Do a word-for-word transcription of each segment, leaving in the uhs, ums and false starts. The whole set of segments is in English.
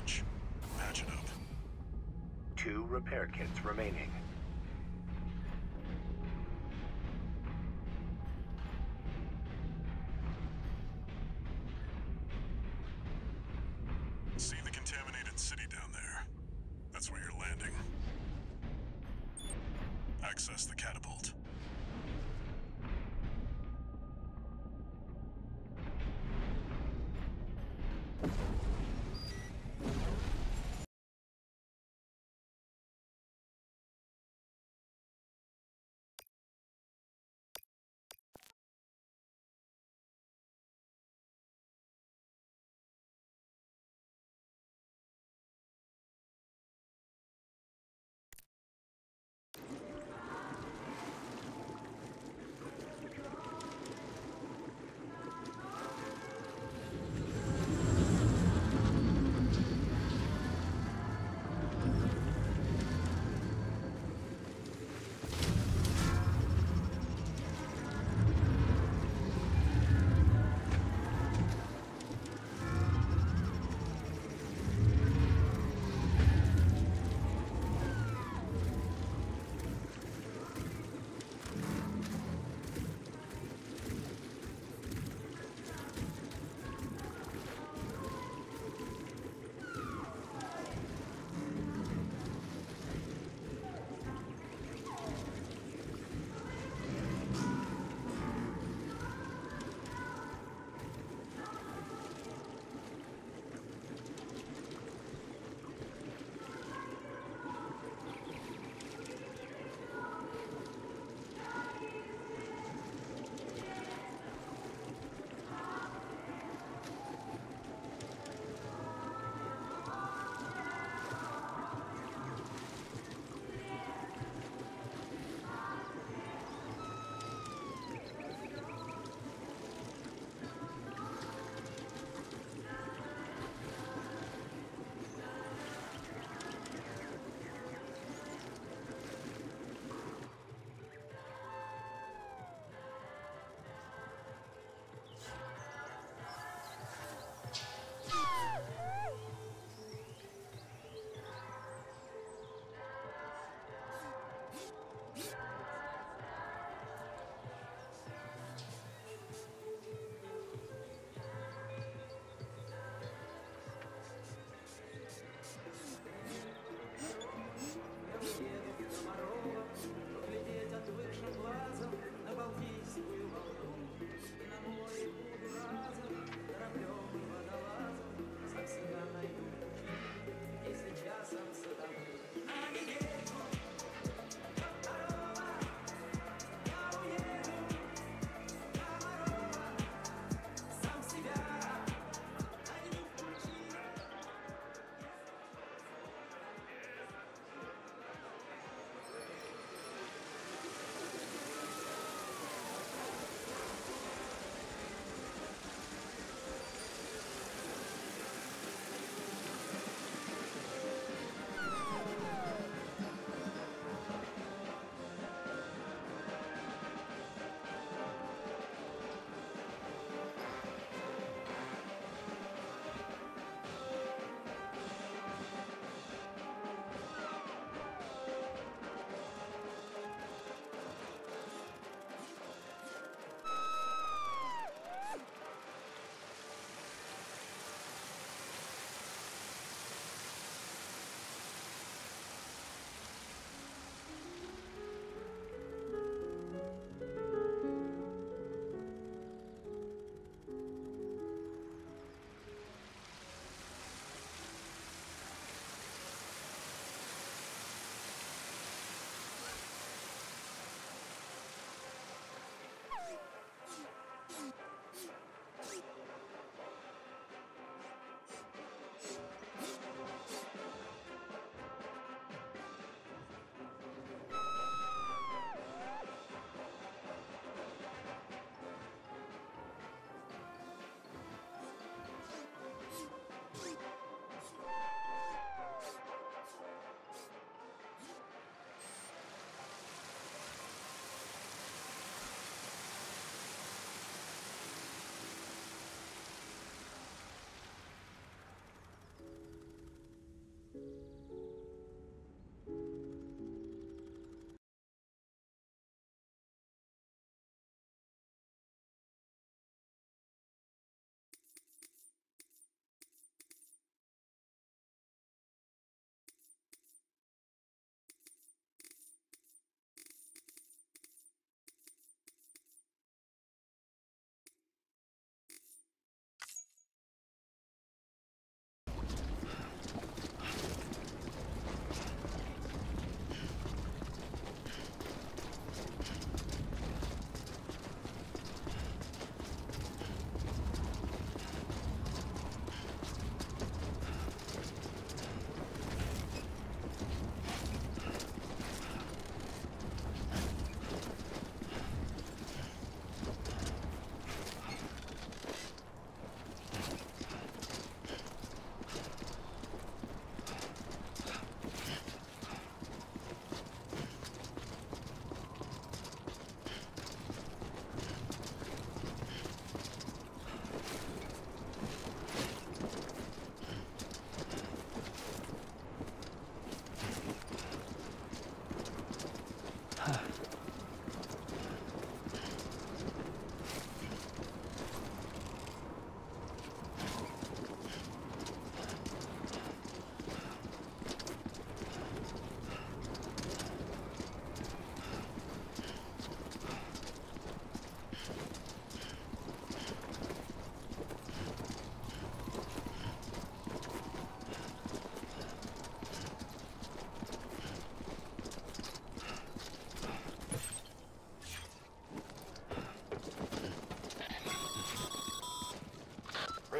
damage. Patch it up. Two repair kits remaining. See the contaminated city down there? That's where you're landing. Access the catapult.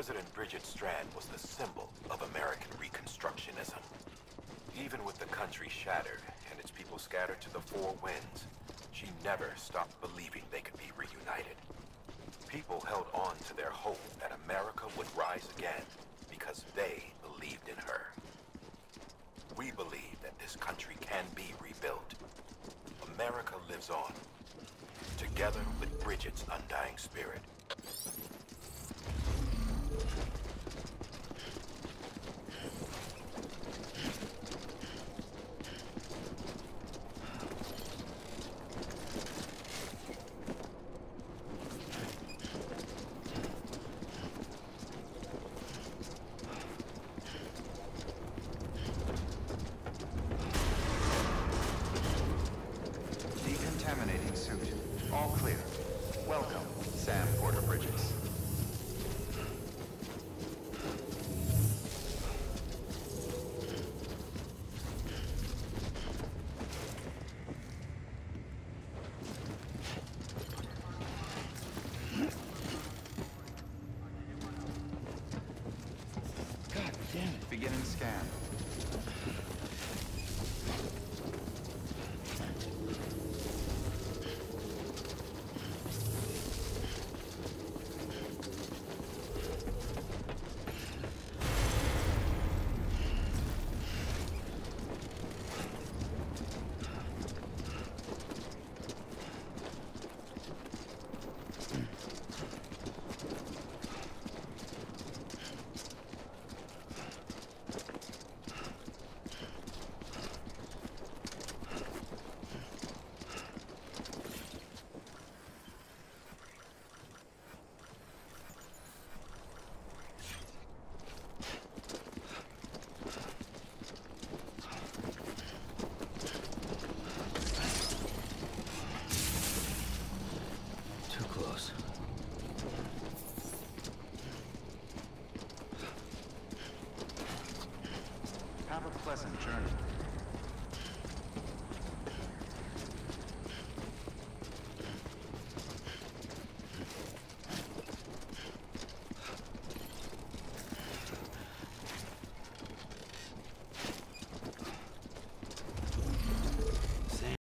President Bridget Strand was the symbol of American Reconstructionism. Even with the country shattered and its people scattered to the four winds, she never stopped believing they could be reunited. People held on to their hope that America would rise again because they believed in her. We believe that this country can be rebuilt. America lives on, together with Bridget's undying spirit. Decontaminating suit. All clear. Welcome, Sam Porter Bridges. God damn it. Beginning scan. Too close. Have a pleasant journey. Sam.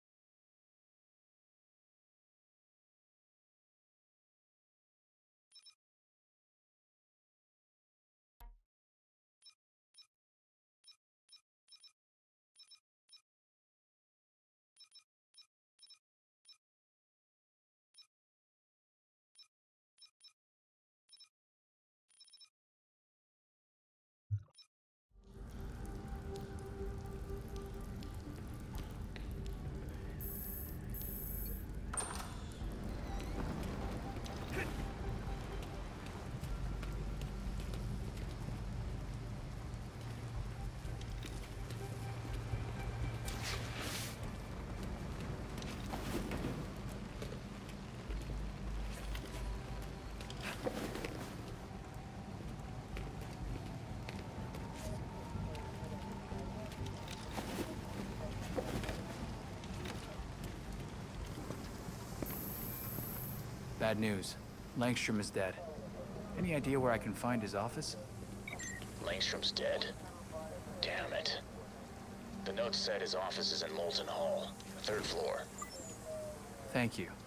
Bad news. Langstrom is dead. Any idea where I can find his office? Langstrom's dead. Damn it. The note said his office is in Moulton Hall, third floor. Thank you.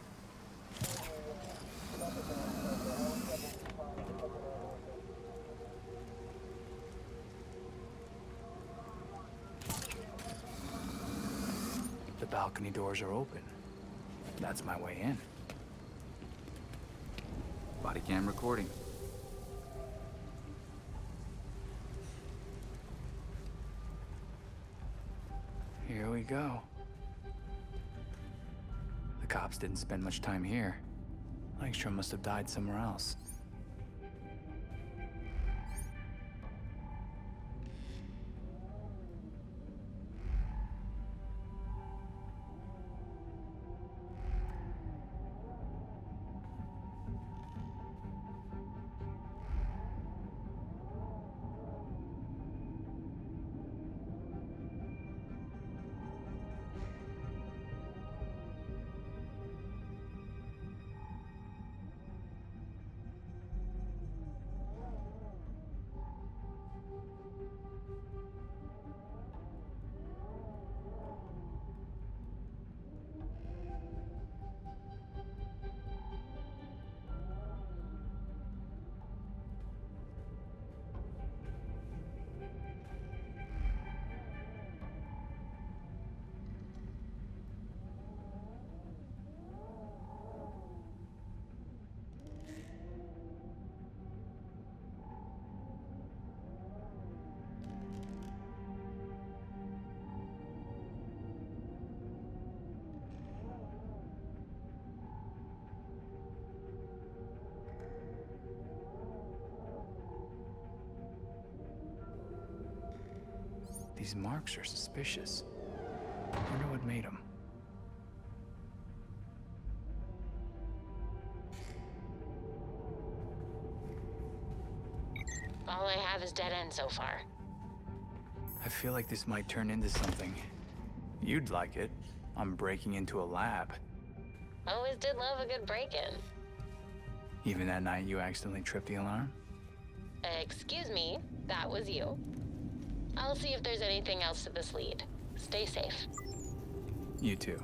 The balcony doors are open. That's my way in. Body cam recording. Here we go. The cops didn't spend much time here. Langstrom must have died somewhere else. These marks are suspicious. Wonder what made them. All I have is dead end so far. I feel like this might turn into something. You'd like it. I'm breaking into a lab. Always did love a good break-in. Even that night you accidentally tripped the alarm? Excuse me, that was you. I'll see if there's anything else to this lead. Stay safe. You too.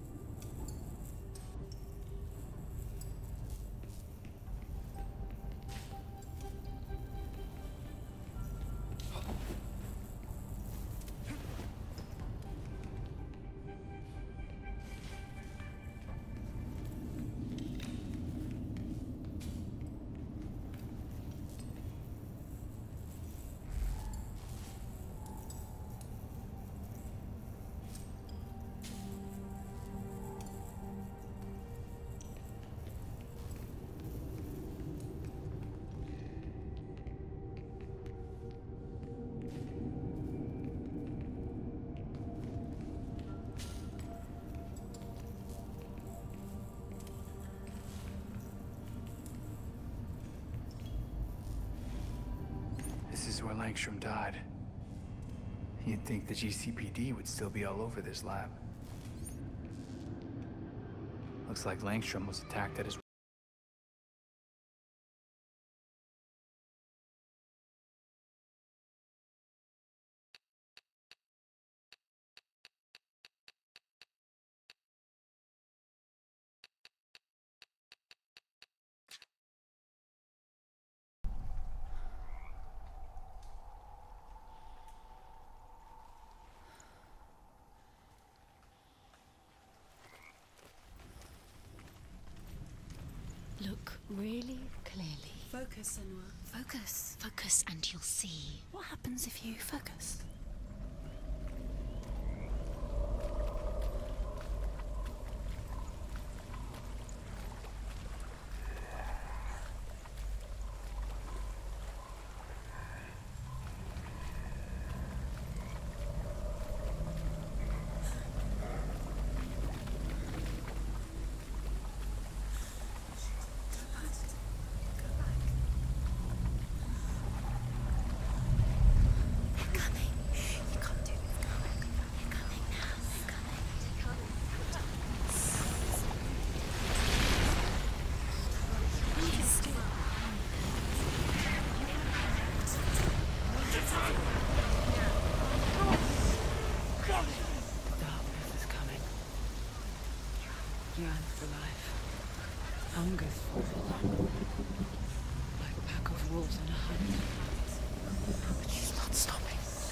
This is where Langstrom died. You'd think the G C P D would still be all over this lab. Looks like Langstrom was attacked at his... Look really clearly. Focus, Senua. Focus. Focus and you'll see. What happens if you focus? Yearns for life. Hungers for it. Like a pack of wolves on a hunt. But she's not stopping.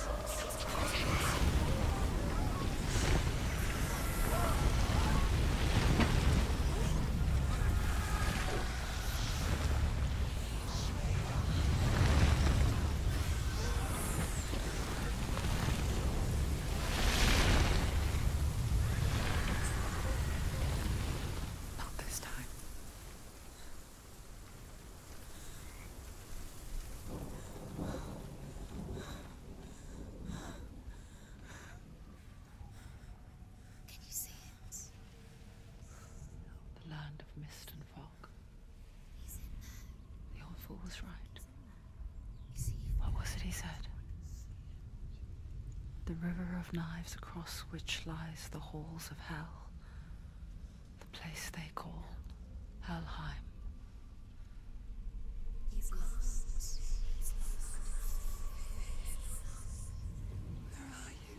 Land of mist and fog. The old fool was right. What was it he said? The river of knives across which lies the halls of hell. The place they call Helheim. He's lost. He's lost. Where are you?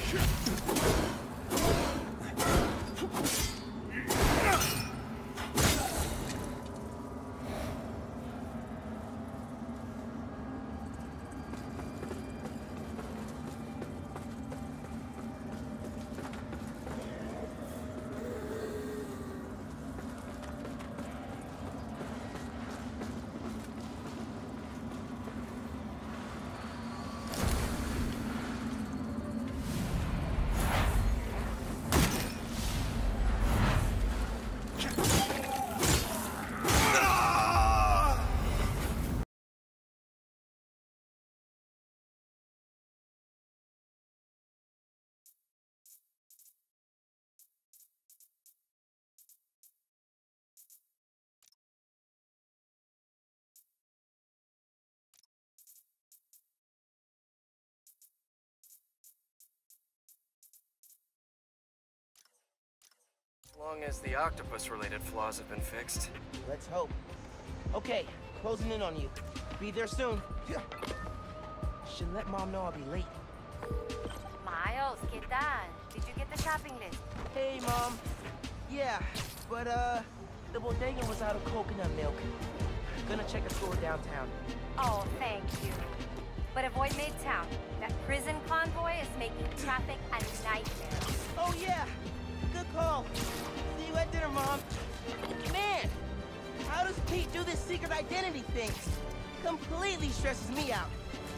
As long as the octopus-related flaws have been fixed. Let's hope. Okay, closing in on you. Be there soon. Should let Mom know I'll be late. Miles, ¿qué tal? Did you get the shopping list? Hey, Mom. Yeah, but, uh, the bodega was out of coconut milk. Gonna check a store downtown. Oh, thank you. But avoid Midtown. That prison convoy is making traffic a nightmare. Oh, yeah. Good call. See you at dinner, Mom. Man, how does Pete do this secret identity thing? Completely stresses me out.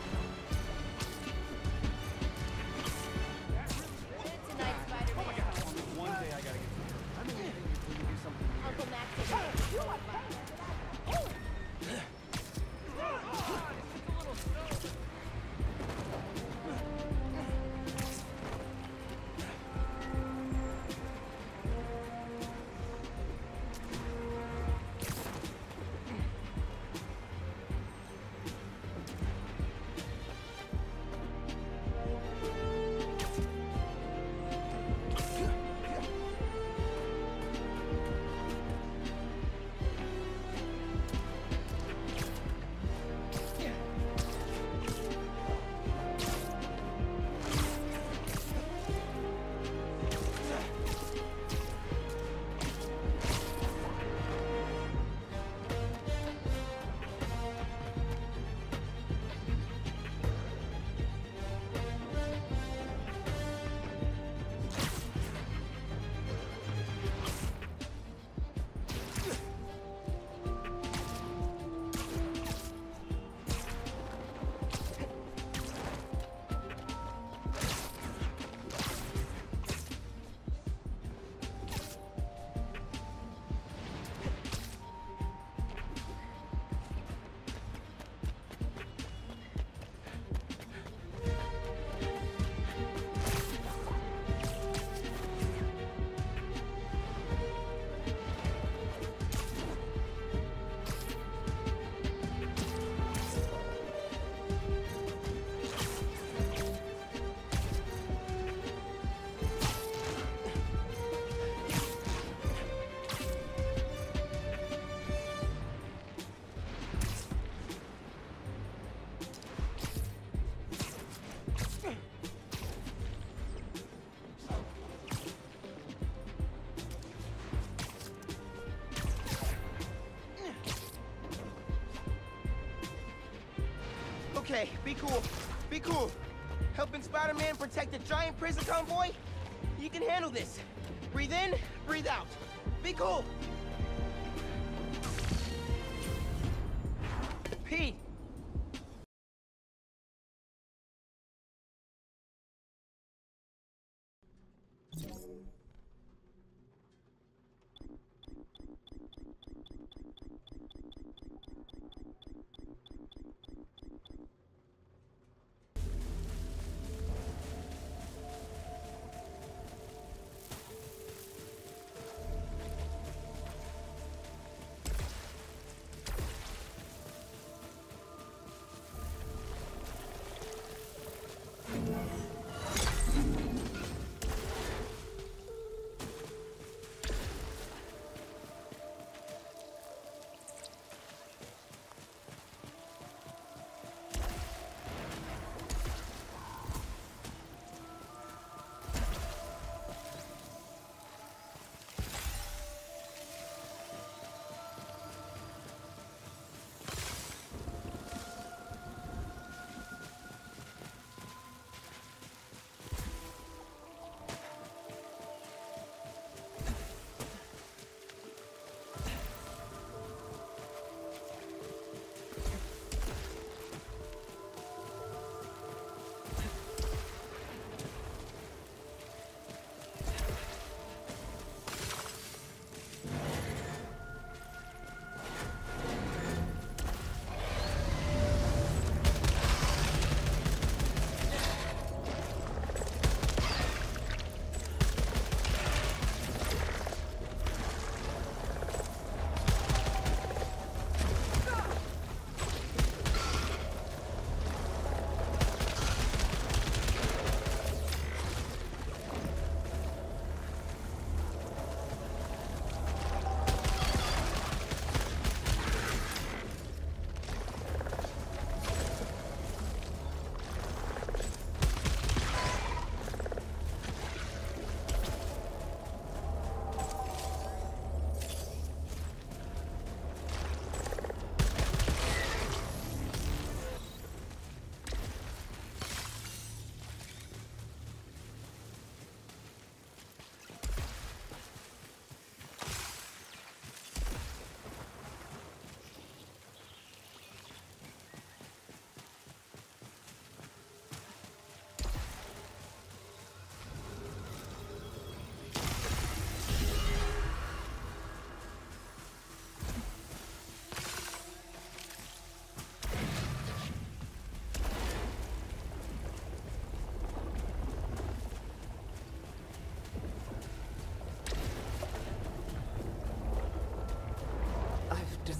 Tonight, Spider-Man. One day I gotta get... I'm gonna do something. Uncle Max, you are Okay, be cool. Be cool. Helping Spider-Man protect a giant prison convoy? You can handle this. Breathe in, breathe out. Be cool. Pete.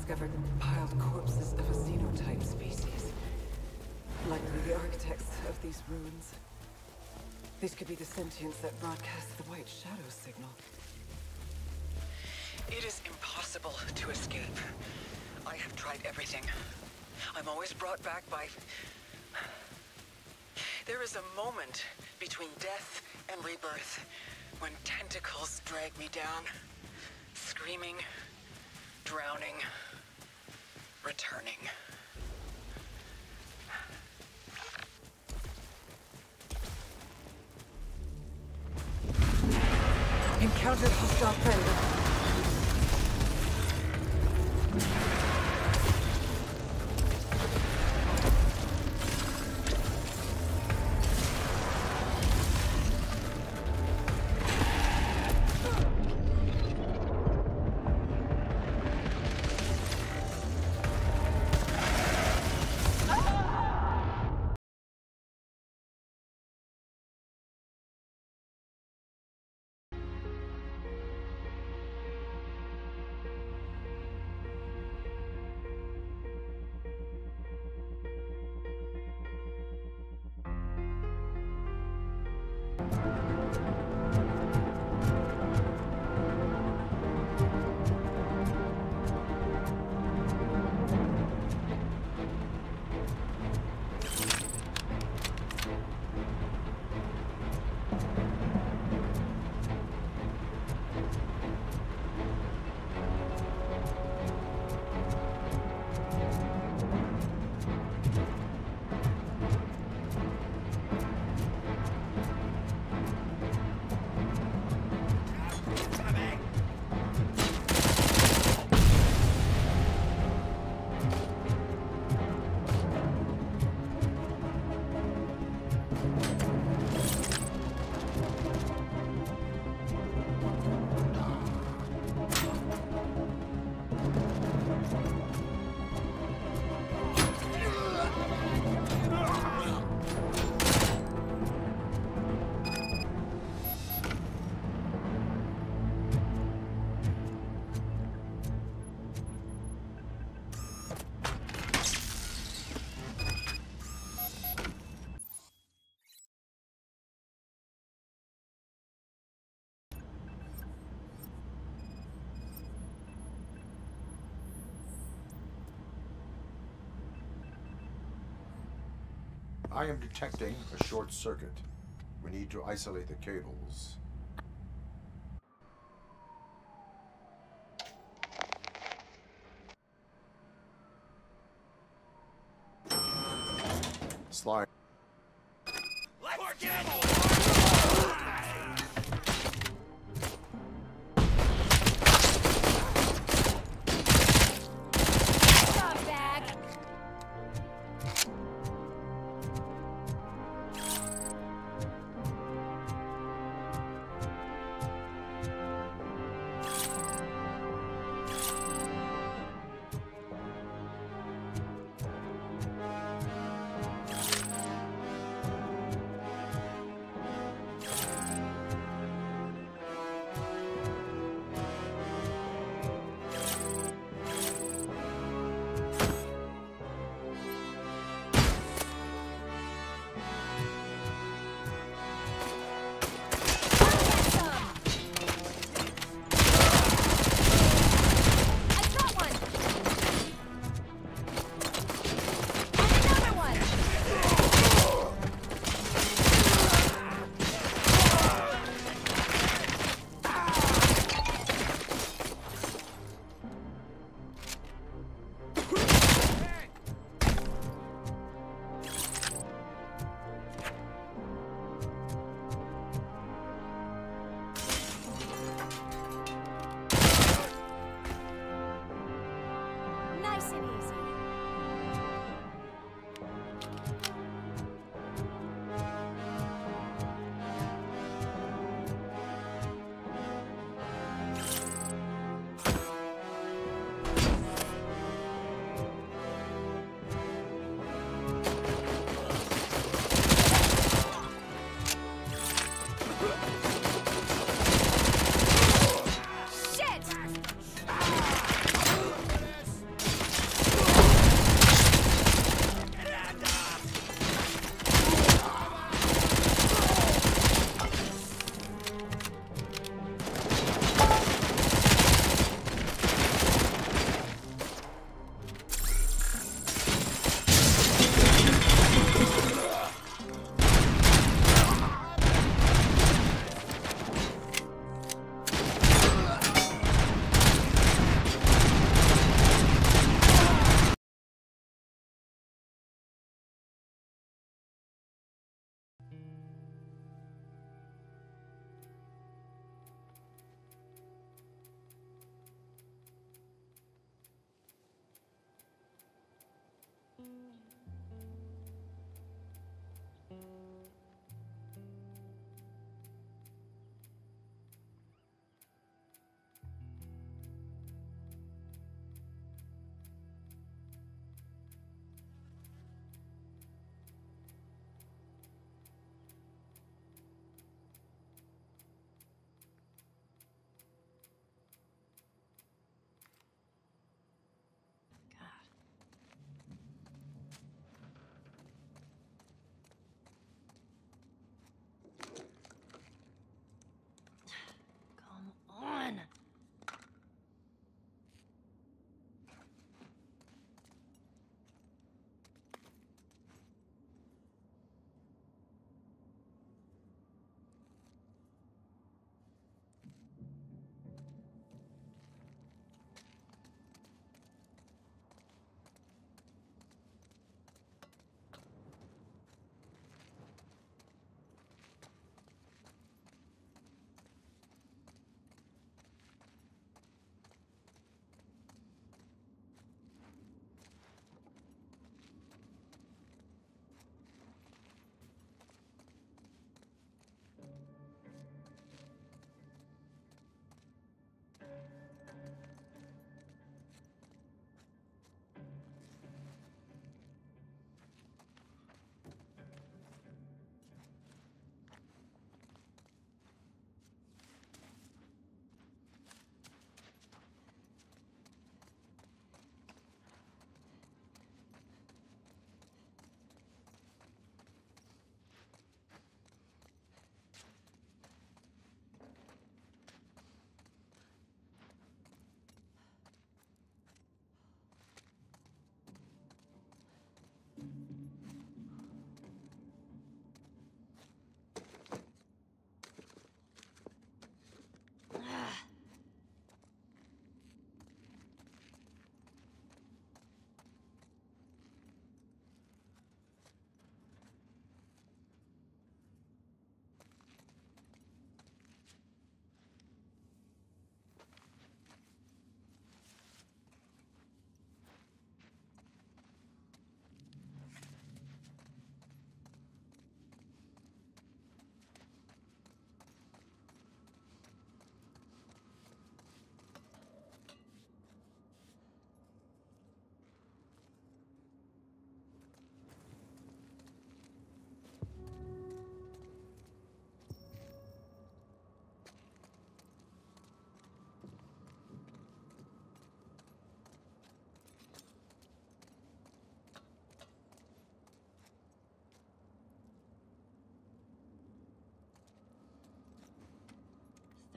discovered piled corpses of a xenotype species. Likely the architects of these ruins. These could be the sentients that broadcast the White Shadow signal. It is impossible to escape. I have tried everything. I'm always brought back by... There is a moment between death and rebirth when tentacles drag me down, screaming, drowning, returning. Encountered hostile predator. I am detecting a short circuit. We need to isolate the cables. Slide. Let's get it!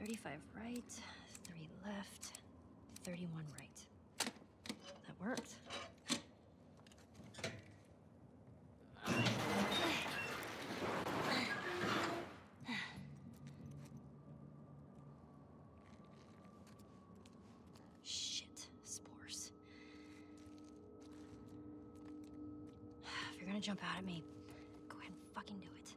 thirty-five right, three left, thirty-one right. That worked. Shit, spores. If you're gonna jump out at me, go ahead and fucking do it.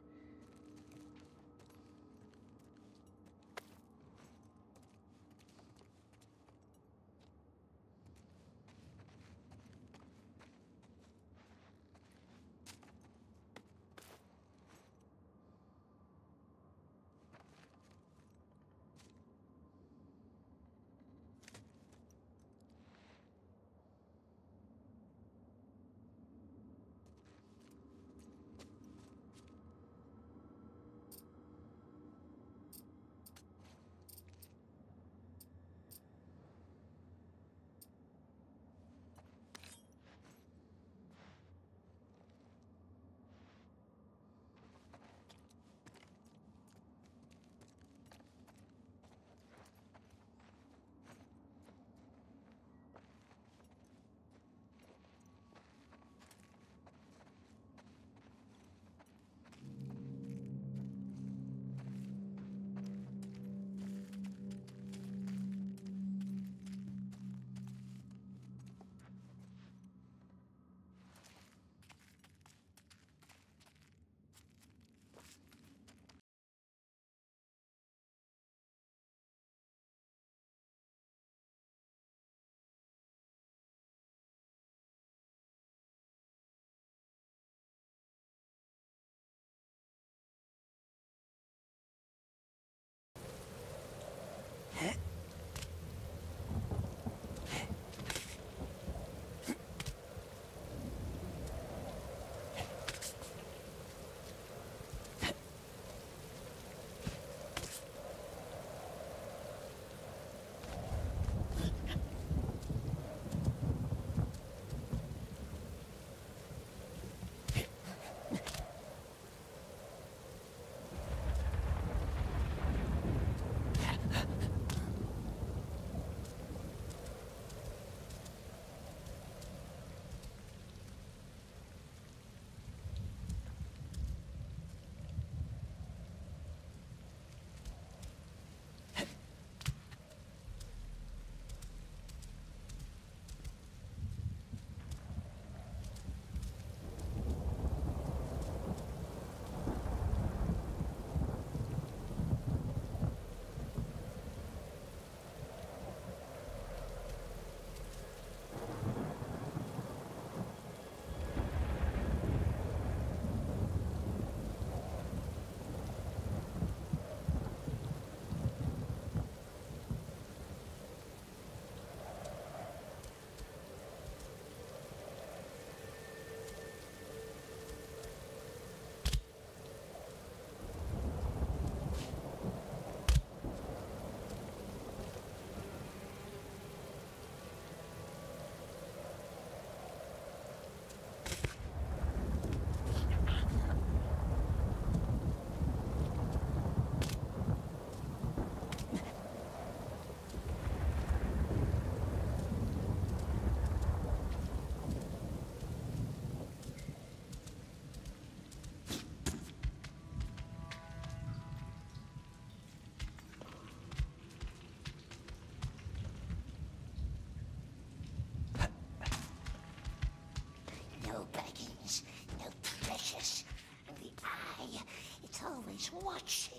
always watching.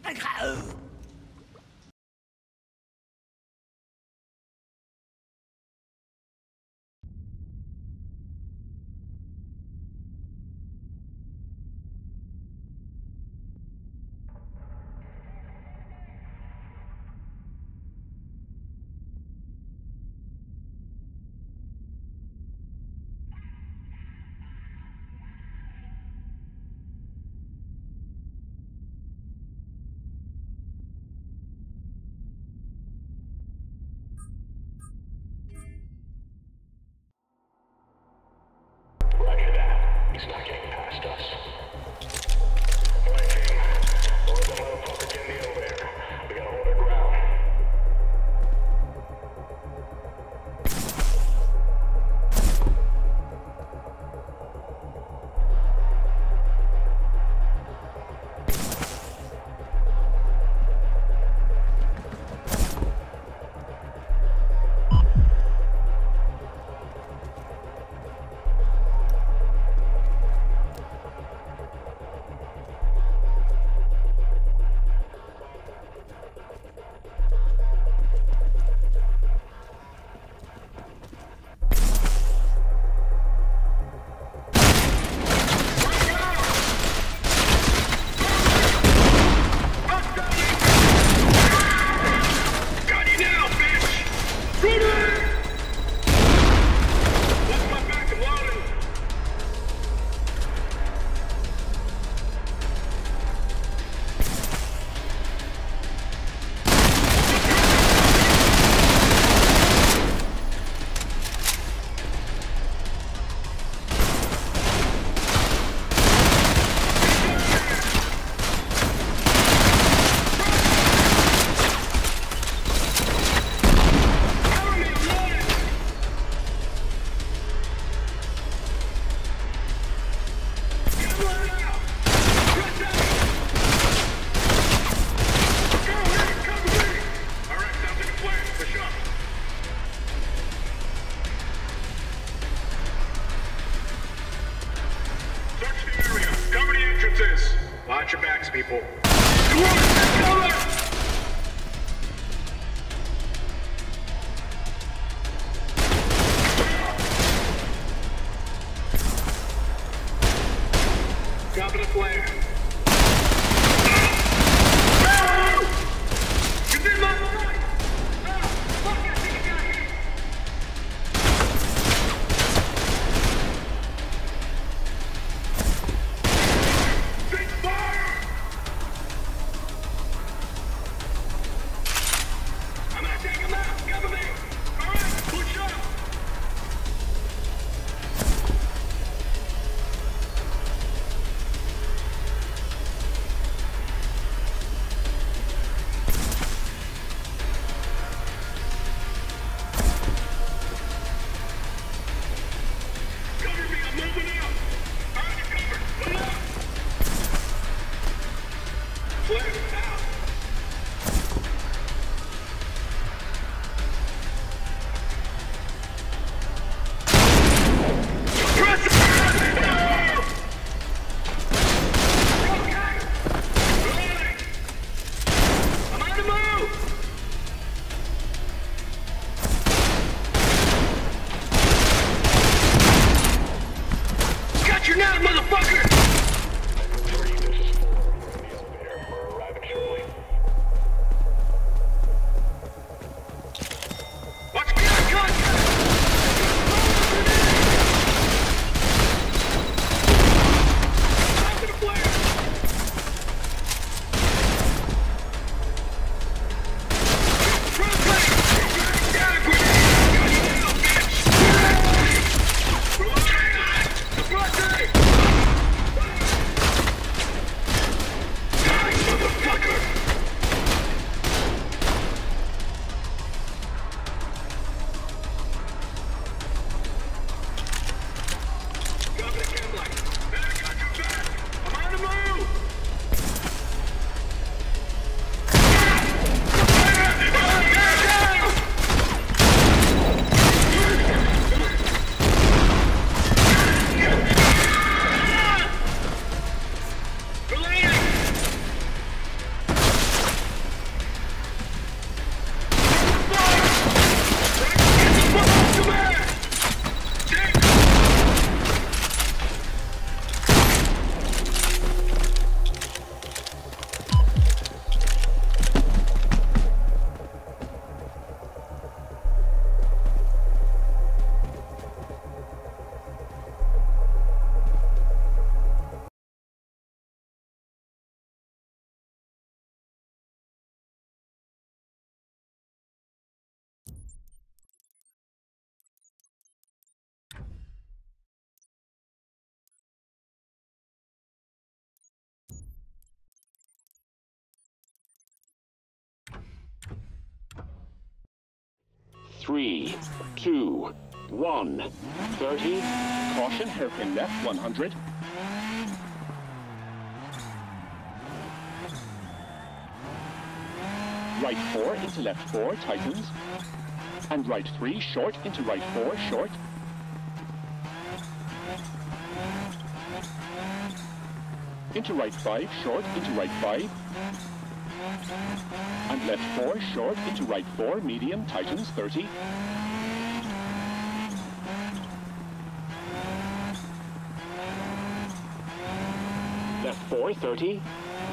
Roger that. He's not getting past us. Alright, team. Load the motherfuckers in the elevator. We gotta hold our ground. Watch your backs, people. Come on, cover! Dropping a flare. No! You did my life! Oh, fuck, I think I got hit! Big fire! I'm gonna take him out! Cover me! Alright, push up! three, two, one, thirty. Caution, hairpin left, one hundred. Right four into left four, tightens. And right three, short into right four, short. Into right five, short into right five. And left four, short into right four, medium, tightens, thirty. Left four, thirty.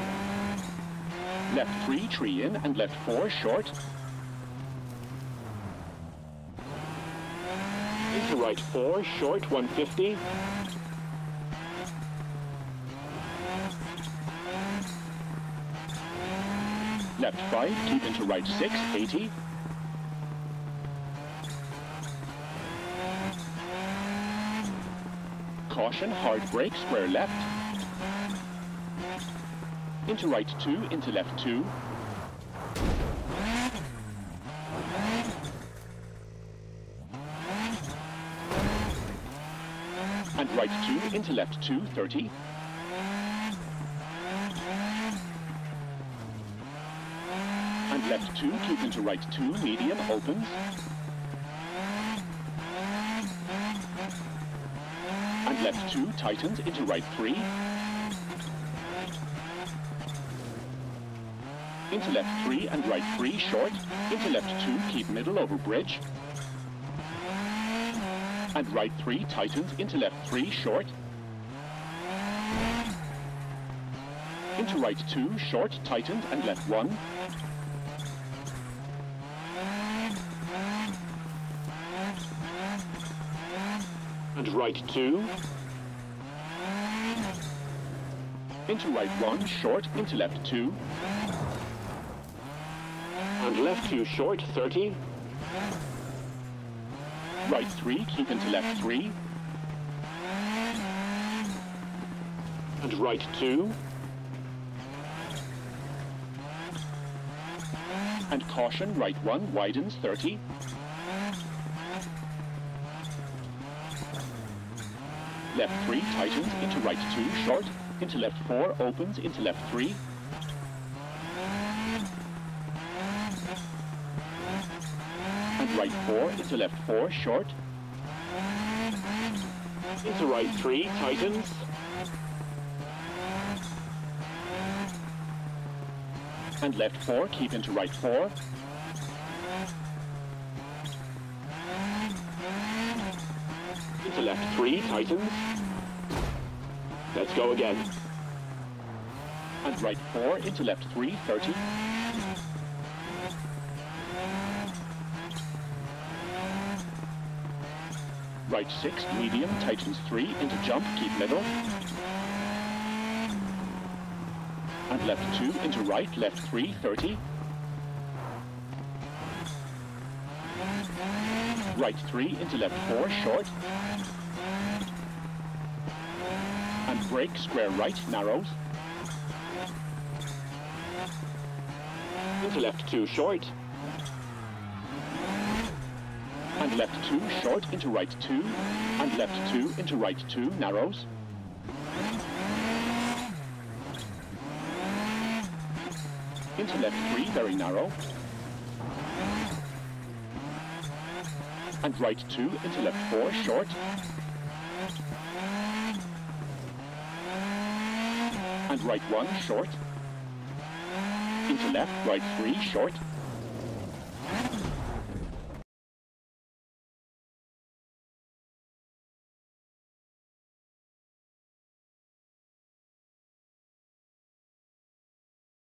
Left three, tree in, and left four, short. Into right four, short, one fifty. Left five, keep into right six, eighty. Caution, hard brake, square left. Into right two, into left two. And right two, into left two, thirty. And left two, keep into right two, medium, opens. And left two, tightens, into right three. Into left three and right three, short. Into left two, keep middle over bridge. And right three, tightens, into left three, short. Into right two, short, tightens, and left one. And right two. Into right one, short, into left two. And left two, short, thirty. Right three, keep into left three. And right two. And caution, right one, widens, thirty. Left three, tightens, into right two, short. Into left four, opens, into left three. And right four, into left four, short. Into right three, tightens. And left four, keep into right four. Into left three, tightens. Let's go again. And right four, into left three, thirty. Right six, medium, tightens three, into jump, keep middle. And left two, into right, left three, thirty. Right three, into left four, short. And brake, square right, narrows. Into left two, short. And left two, short, into right two. And left two, into right two, narrows. Into left three, very narrow. And right two, into left four, short. And right one, short. Into left, right three, short.